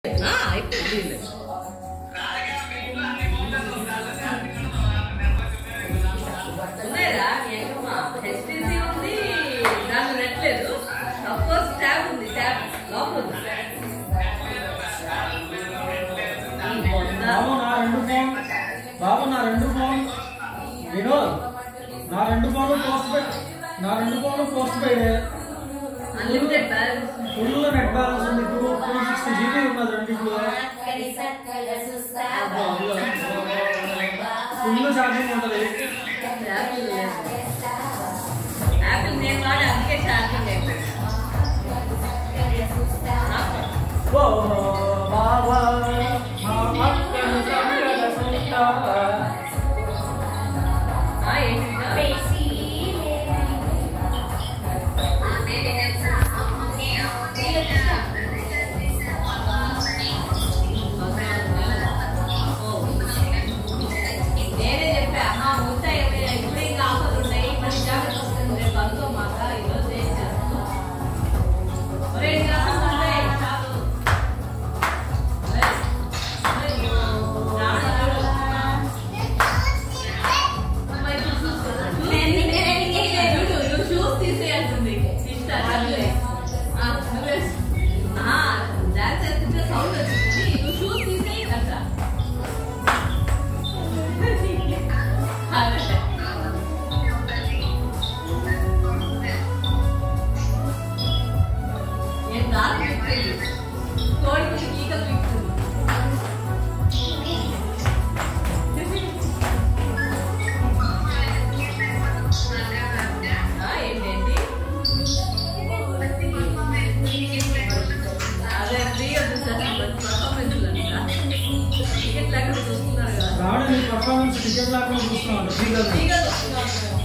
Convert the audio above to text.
అయిపోయింది. ఉన్నాయరా హెచ్టీసీ ఉంది, దాన్ని నెట్లేదు. అఫ్కోర్స్ ట్యాబ్ ఉంది, ట్యాబ్ లోపల ఉంది. బాబు నా రెండు ఫోన్ వినోద్, నా రెండు ఫోన్లు post paid, unlimited balance, full net balance ఉంది. 260 GB ఉన్నది రెండింటిలో. ఫుల్ ఛార్జింగ్ ఉంటుంది. యాపిల్ నేను వాడే అందుకే ఛార్జింగ్ అయిపోయింది. నేనే చెప్పా ఉంటాయి ఇప్పుడు ఇంకా ఆఫర్లు ఉన్నాయి, మరి జాగ్రత్త వస్తుంది. రేపు అనుకో మాట ఈరోజు ఏం చేస్తాను. షూస్ తీసేయాల్సింది డాన్స్ చేస్తుంటే సౌండ్ వచ్చింది. నువ్వు షూస్ తీసేయి కదా. నేను దారి పెట్టేది కోడికి ఈగలు పిక్తుంది. ఏంటండి అదే పర్ఫార్మెన్స్ టికెట్ లేకుండా చూస్తున్నాం.